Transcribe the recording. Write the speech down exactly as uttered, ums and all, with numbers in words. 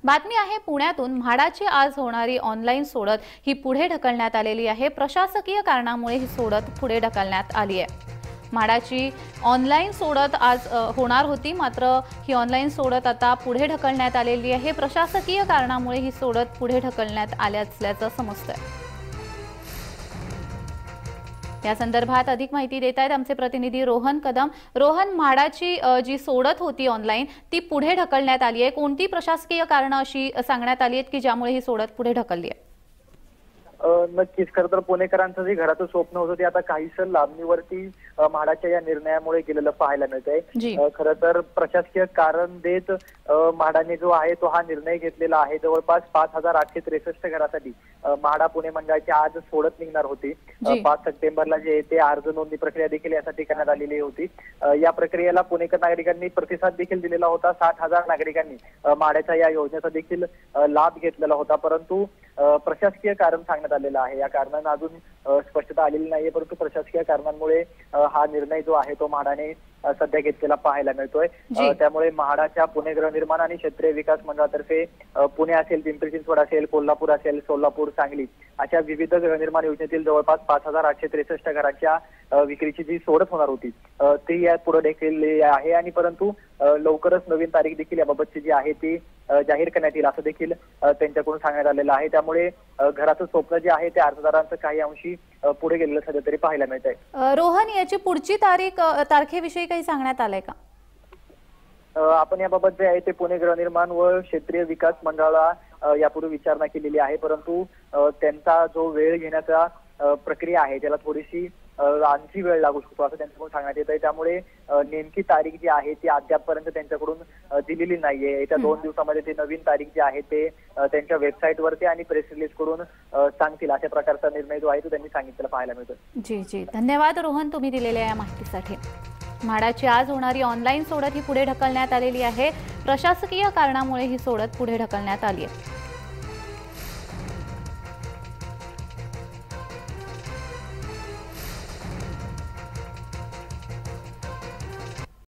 बातमी आहे पुण्यातून म्हाडाची आज होणारी ऑनलाईन सोडत ही पुढे ढकलण्यात आलेली आहे। प्रशासकीय कारणामुळे ही सोडत पुढे ढकलण्यात आली आहे। म्हाडाची ऑनलाईन सोडत आज होणार होती, मात्र ही ऑनलाईन सोडत आता पुढे ढकलण्यात आलेली आहे। प्रशासकीय कारणामुळे ही सोडत पुढे ढकलण्यात आल्याचं समजतंय। या संदर्भात अधिक माहिती देत आहेत आमचे प्रतिनिधी रोहन कदम। रोहन, म्हाडाची जी सोडत होती ऑनलाईन ती पुढे ढकलण्यात आली आहे। कोणती प्रशासकीय कारण अशी सांगण्यात आली आहेत की ज्यामुळे ही सोडत पुढे ढकलली आहे? नक्कीच, खरं तर पुणेकरांचं जे घराचं स्वप्न होतं ते आता काहीसं लांबणीवरती म्हाडाच्या या निर्णयामुळे गेलेलं पाहायला मिळतंय। खरं तर प्रशासकीय कारण देत म्हाडाने जो आहे तो हा निर्णय घेतलेला आहे। जवळपास पाच हजार आठशे त्रेसष्ट घरासाठी म्हाडा पुणे मंडळाची आज सोडत निघणार होती। पाच सप्टेंबरला जे ते अर्ज नोंदणी प्रक्रिया देखील यासाठी करण्यात आलेली होती। या प्रक्रियेला पुणेकर नागरिकांनी प्रतिसाद देखील दिलेला होता। साठ हजार नागरिकांनी म्हाडाच्या या योजनेचा देखील लाभ घेतलेला होता, परंतु प्रशासकीय कारण सांगण्यात आलेलं आहे। या कारणांना अजून स्पष्टता आलेली नाहीये, परंतु प्रशासकीय कारणांमुळे हा निर्णय जो आहे तो म्हाडाने सध्या घेतलेला पाहायला मिळतोय। त्यामुळे म्हाडाच्या पुणे गृहनिर्माण आणि क्षेत्रीय विकास मंडळातर्फे पुणे असेल, पिंपरी चिंचवड असेल, कोल्हापूर असेल, सोलापूर, सांगली अशा विविध गृहनिर्माण योजनेतील जवळपास पाच हजार आठशे त्रेसष्ट घराच्या विक्रीची जी सोडत होणार होती ती या पुढे ढकलली आहे आणि परंतु लवकरच नवीन तारीख देखील याबाबतची जी आहे ती जाहीर करण्यात येईल असं देखील त्यांच्याकडून सांगण्यात आलेलं आहे। त्यामुळे घराचं स्वप्न जे आहे ते अर्जदारांचं काही अंशी पुढे गेलेलं सध्या तरी पाहायला मिळत आहे। रोहन, याची पुढची तारीख तारखेविषयी काही सांगण्यात आलंय का? आपण याबाबत जे आहे ते पुणे गृहनिर्माण व क्षेत्रीय विकास मंडळाला यापूर्वी विचारणा केलेली आहे, परंतु त्यांचा जो वेळ घेण्याचा प्रक्रिया आहे त्याला थोडीशी आणखी वेळ लागू शकतो असं त्यांच्याकडून सांगण्यात येत आहे। त्यामुळे नेमकी तारीख जी आहे ती अद्यापपर्यंत त्यांच्याकडून दिलेली नाहीये। येत्या दोन दिवसामध्ये ते नवीन तारीख जी आहे ते त्यांच्या वेबसाईटवरती आणि प्रेस रिलीज करून सांगतील अशा प्रकारचा निर्णय जो आहे तो त्यांनी सांगितलेला पाहायला मिळतो। जी जी धन्यवाद रोहन, तुम्ही दिलेल्या या माहितीसाठी। म्हाडाची आज होणारी ऑनलाईन सोडत ही पुढे ढकलण्यात आलेली आहे। प्रशासकीय कारणामुळे ही सोडत पुढे ढकलण्यात आली आहे।